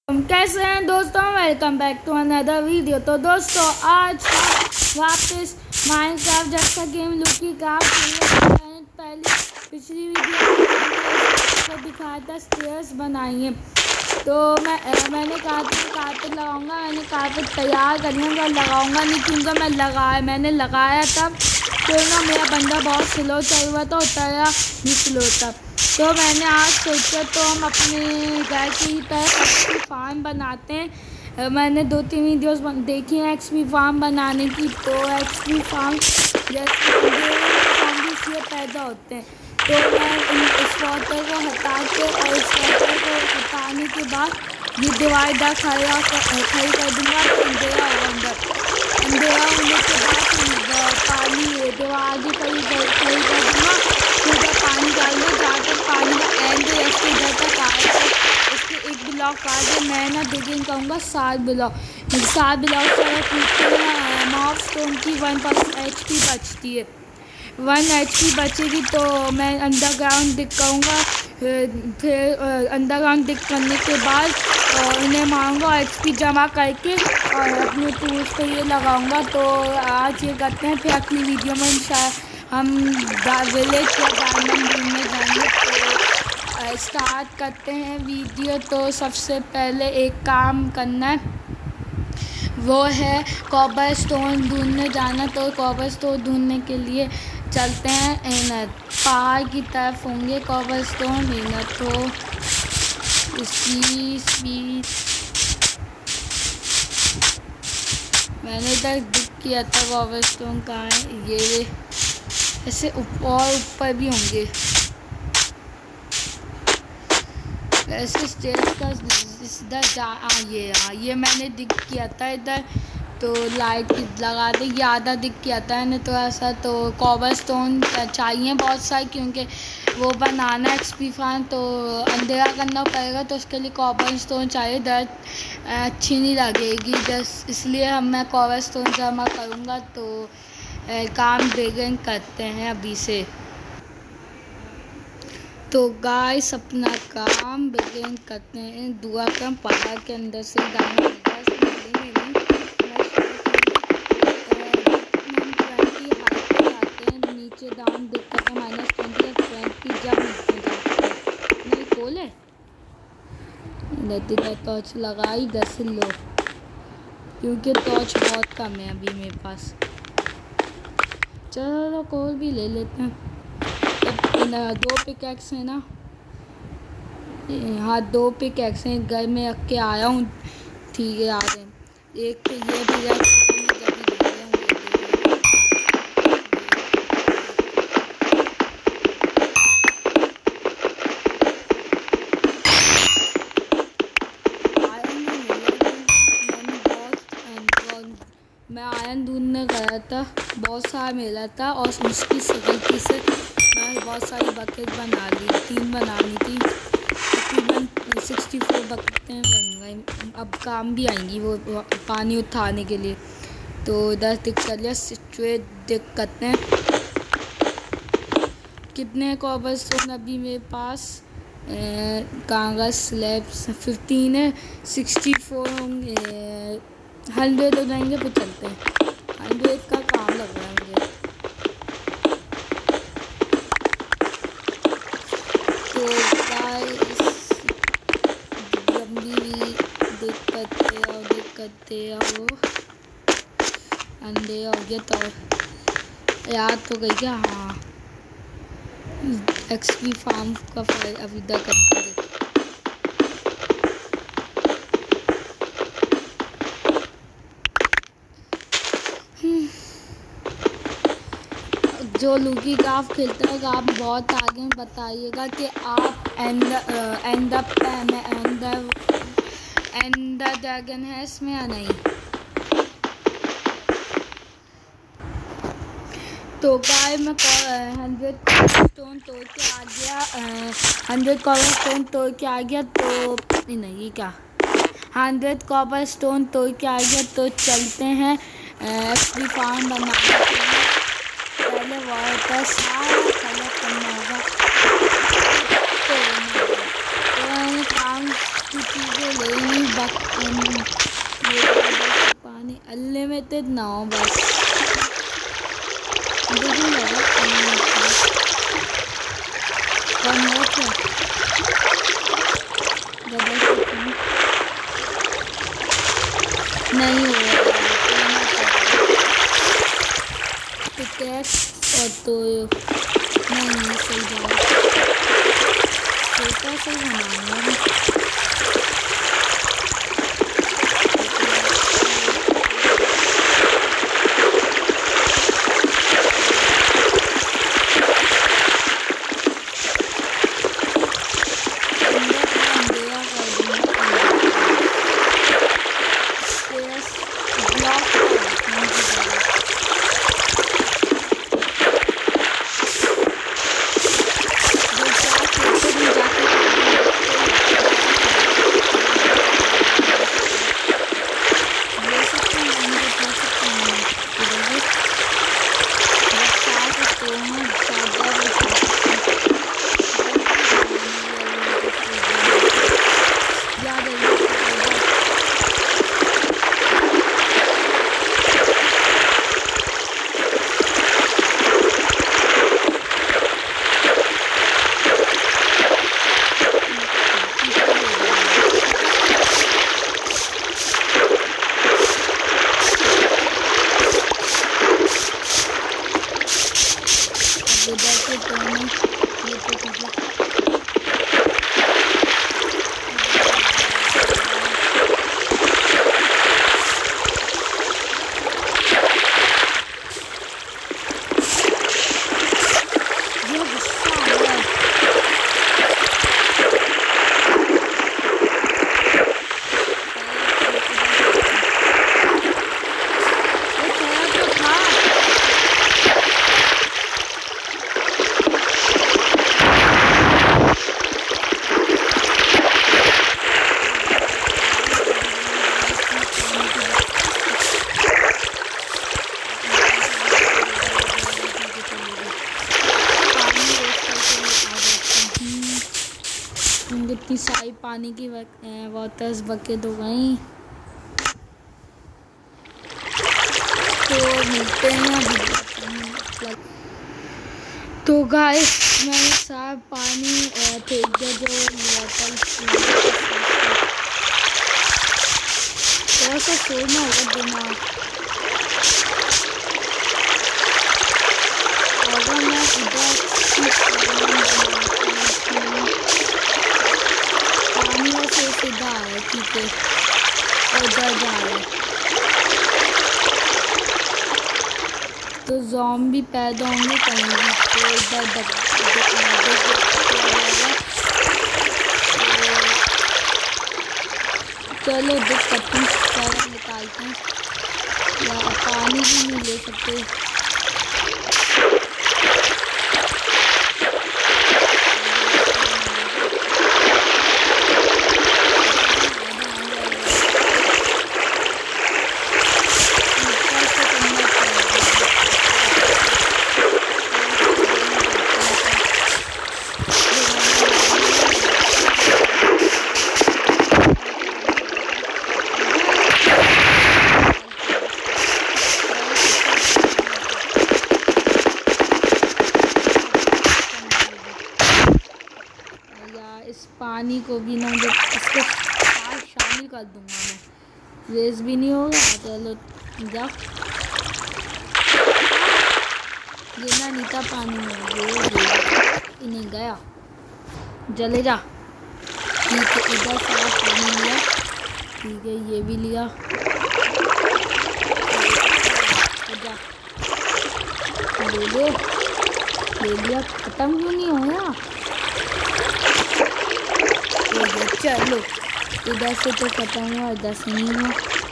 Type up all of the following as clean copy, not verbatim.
कैसे हैं दोस्तों, welcome back to another video. तो दोस्तों आज वापस माइनक्राफ्ट जैसा गेम लुकी क्राफ्ट पहली पिछली वीडियो को दिखाया था स्टेयर्स बनाइए। तो मैंने कहा था कारपेट लगाऊंगा, मैंने कारपेट तैयार करना है, लगाऊंगा नहीं क्योंकि मैंने लगाया था तो ना मेरा बंदा बहुत स्लो चल रहा था, उतरा भी स्लो था। तो मैंने आज सोचा तो हम अपने घर की तरफ एक्सपी फार्म बनाते हैं। मैंने 2-3 वीडियोस देखी हैं एक्सपी फार्म बनाने की। तो एक्सपी फार्म जैसे इसलिए पैदा होते हैं। तो मैं इस वाटर को हटा के और इस वाटर को हटाने के बाद ये डिवाइडर खड़ा कर दूँगा। तो अंधेरा होगा, अंधेरा होने के बाद पानी डिवाइडर खड़ी कर दूँगा। फिर पानी डालना, जाकर पानी का एंड ऐसे इधर तक आएगा। इसके एक ब्लॉक काट के मैं ना डिगिंग करूँगा 7 ब्लॉक से पूछते हैं मॉब स्टोन की 1% HP बचती है। 1 HP बचेगी तो मैं अंडरग्राउंड डिग करूँगा। फिर अंडरग्राउंड डिग करने के बाद उन्हें मारूँगा HP जमा करके और अपने टूल्स पे ये लगाऊँगा। तो आज ये करते हैं, फिर अगली वीडियो में हम विलेज या डायमंड ढूंढने जाएंगे। तो स्टार्ट करते हैं वीडियो। तो सबसे पहले एक काम करना है, वो है कॉपर स्टोन ढूंढने जाना। तो कॉपर स्टोन ढूंढने के लिए चलते हैं पहाड़ की तरफ होंगे कॉपर स्टोन। तो इसकी स्पीड मैंने इधर दिख किया था। कॉपर स्टोन कहाँ है? ये ऐसे ऊपर भी होंगे। ऐसे स्टेज का इधर ये मैंने दिख किया था इधर। तो लाइट लगा दे, ये आधा दिख किया था मैंने थोड़ा सा। तो कॉपर स्टोन चाहिए बहुत सारे क्योंकि वो बनाना एक्सपी फार्म तो अंधेरा करना पड़ेगा। तो उसके लिए कॉपर स्टोन चाहिए, इधर अच्छी नहीं लगेगी जस्ट इसलिए मैं कॉपर स्टोन जमा करूँगा। तो काम बिगिन करते हैं अभी से। तो गाइस अपना काम बिगिन करते हैं। दुआ का पहाड़ के अंदर से डालना नीचे डाउन दिक्कत है -20 जब नहीं खोले टॉर्च लगाई। इधर से लो क्योंकि टॉर्च बहुत कम है अभी मेरे पास। चलो कोल भी ले लेते हैं। 2 पिकैक्स है ना, हाँ 2 पिकैक्स हैं, घर में रख के आया हूँ। ठीक है, आ गए। एक तो ये भी मैं आयरन ढूंढने गया था, बहुत सारा मिला था और उसकी गलती से मैं बहुत सारी बकेट बना ली। 3 बनानी थी, तकरीबन 64 बकेटें बन गई। अब काम भी आएंगी वो पानी उठाने के लिए। तो इधर टिक कर लिया, स्ट्रेट टिक करते हैं। कितने कॉपर स्टोन अभी मेरे पास? कागज स्लैब्स 15 है, 64 होंगे, 100 हो जाएंगे। फिर चलते हैं, 100 का काम लग रहा है मुझे। तो लंबी दिक्कते आओ अंधे हो गया तो याद तो गई क्या? हाँ एक्सपी फार्म का फाइल अभी तक करते हैं। जो लुकी क्राफ्ट खेलते हैं आप बहुत आगे बताइएगा कि आप एंडर ड्रैगन है इसमें या नहीं। तो गाय मैं 100 स्टोन तोड़ के आ गया, 100 कॉपर स्टोन तोड़ के आ गया। तो नहीं क्या 100 कॉपर स्टोन तोड़ के आ गया। तो चलते हैं एक्सपी फार्म बनाने के लिए। पहले वाटर सारा कलेक्ट करना होगा। तो मैंने काम की चीज़ें ले ली, पानी अनलिमिटेड ना हो बस। नहीं हो और तो नहीं सही बात छोटा सा बनाऊंगा। इतनी सारी पानी की वाटर्स बकेट हो गई। तो मिलते हैं अभी। तो गाइस मैंने सारा पानी फेंक दिया जो वाटर्स थोड़ा सा सोना होगा दिमाग। अगर मैं इधर से सीधा है ठीक है और उधर जा रहा है तो ज़ॉम्बी पैदा होंगे कहीं भी। तो इधर चलो दिक्कत निकालते हैं या पानी भी नहीं ले सकते। इस पानी को भी ना जब इसको शामिल कर दूंगा मैं वेस्ट भी नहीं होगा। चलो जा ये ना नीता पानी में ये नहीं गया जले जा। ठीक है इधर सारा पानी लिया ठीक है ये भी लिया जा ले लिया खत्म क्यों नहीं होया। चलो इधर से तो खत्म हुआ इधर से नहीं हुआ।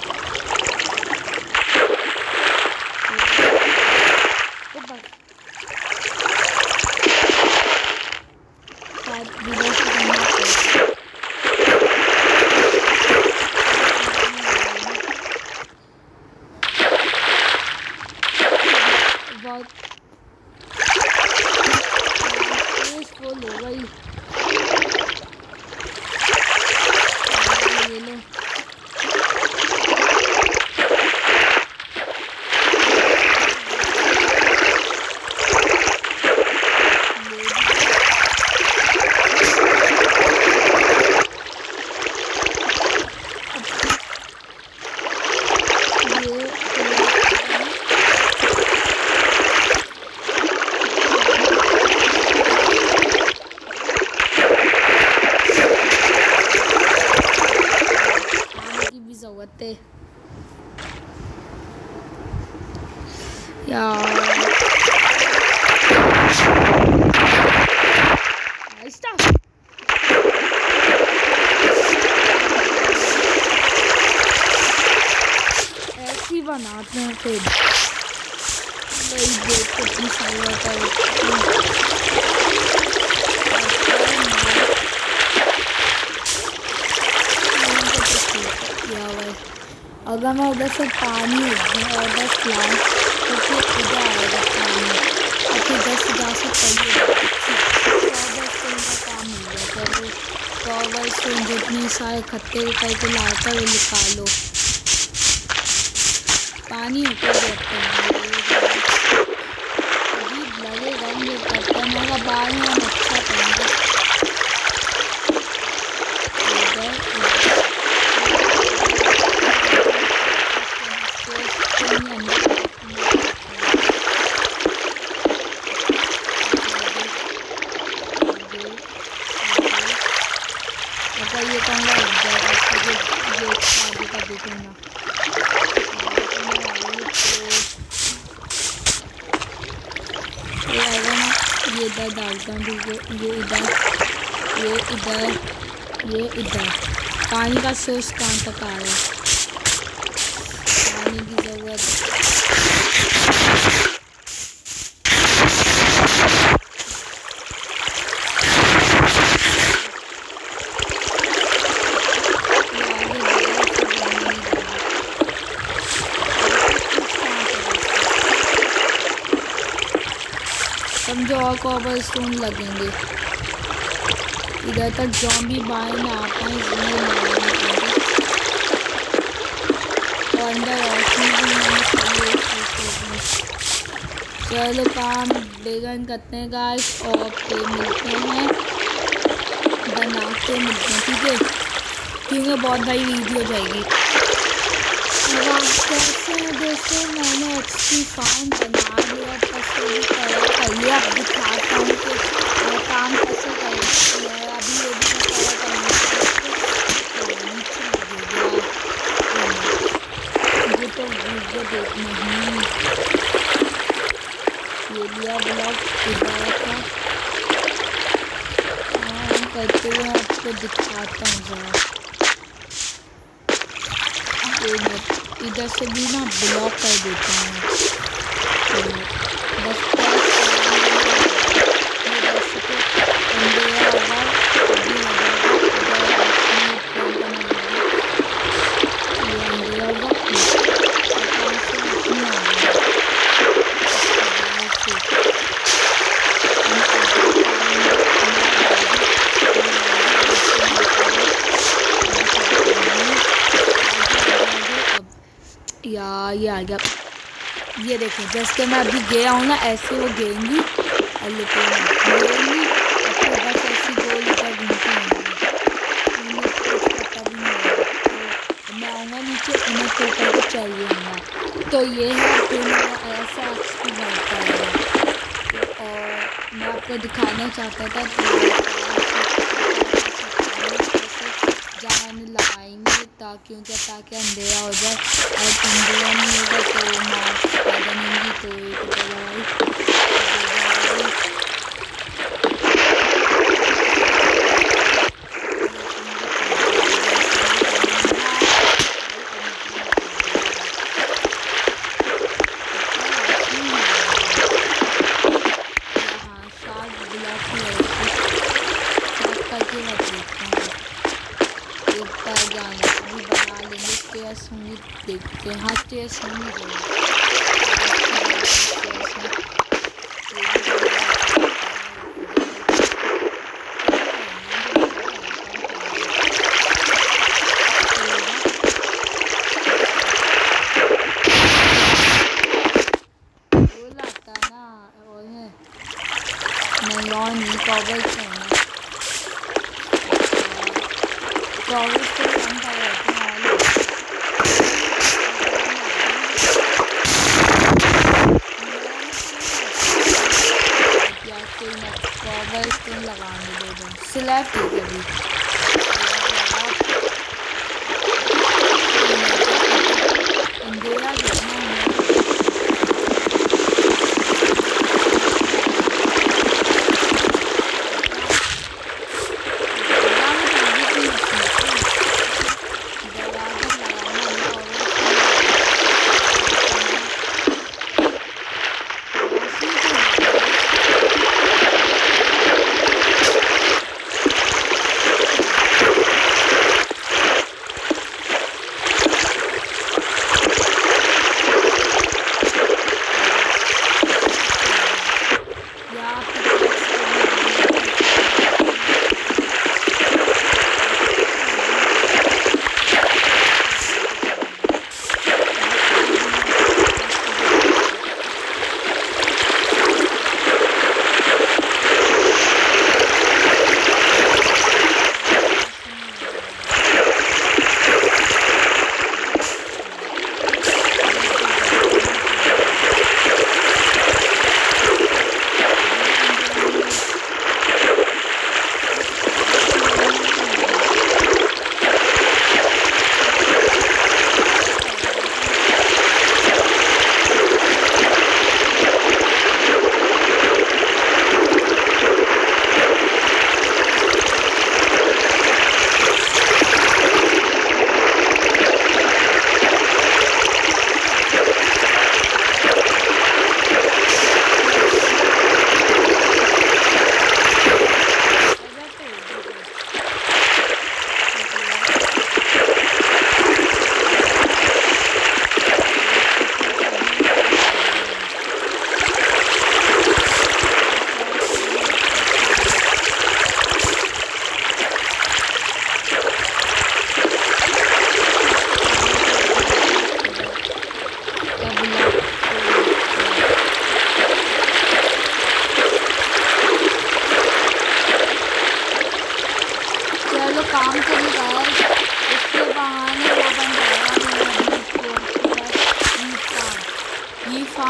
बहुत फुल हो गई। आवते यार। ऐसी बनाते हैं फिर वही देख कितनी सारी होता है। अगर मैं उधर से पानी उधर खिलाऊँ तो फिर इधर आएगा पानी और फिर 10,000 से पहले काम मिल गया। चलो कवर से जितने सारे खत्ते करके लाकर वो निकालो। पानी ऊपर रखते हैं अजीब लगेगा मुझे करता है मेरा बाल में हम अच्छा करेंगे। अगर ये कहूँगा लग जाएगा ये आगे का देखूँगा ये आएगा ना। ये इधर डालता हूँ ठीक है। ये इधर ये इधर पानी का सोर्स कहाँ तक आ रहा है। पानी की ज़रूरत समझो और कॉपर स्टोन लगेंगे। इधर तक ज़ॉम्बी बाहर में आ पाए इसलिए और अंदर चलो काम बेगन करते हैं गाइस और फिर मिलते हैं बनाते मिलते हैं ठीक है क्योंकि बहुत बड़ी वीडियो जाएगी। कैसे दोस्तों मैंने एक्सपी फाउंड बना लिया कर लिया। अब दिखाता हूँ कि काम कैसे करें। अभी ये भी मुझे तो वीडियो देखना ही ये लिया ब्लॉग था करते हुए आपको दिखाता हूँ जरा। इधर से भी ना ब्लॉक कर देता हूँ बस यार ये आ गया। ये देखो जैसे मैं अभी गया हूँ ना ऐसे वो गेंगी और लेकिन बस ऐसी गोल पर घूमती हूँ पता भी नहीं है। तो मैं आऊँगा नीचे उन्हें तो करके चल जाऊँगा। तो ये है फिर मेरा ऐसा एक्सपीरियंस बनता है और मैं आपको दिखाना चाहता था। तो जान लगाएंगे ताकि अंधेरा हो जाए और अंधेरा नहीं होगा तो मार्क्स पैदा नहीं होगी। तो देखते हैं हाँ स्टेयर्स होंगे लगता ना और है नहीं और नहीं कॉबल्स हैं कॉबल्स तो कम कर रहते हैं लगाने दो स्लैब ठीक है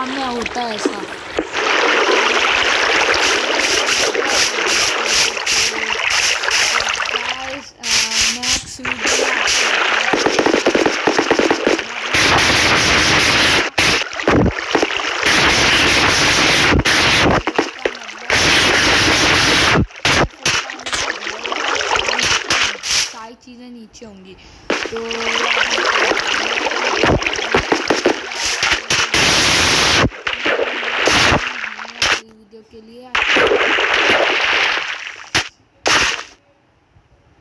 काम में होता है ऐसा। नेक्स्ट सारी चीज़ें नीचे होंगी तो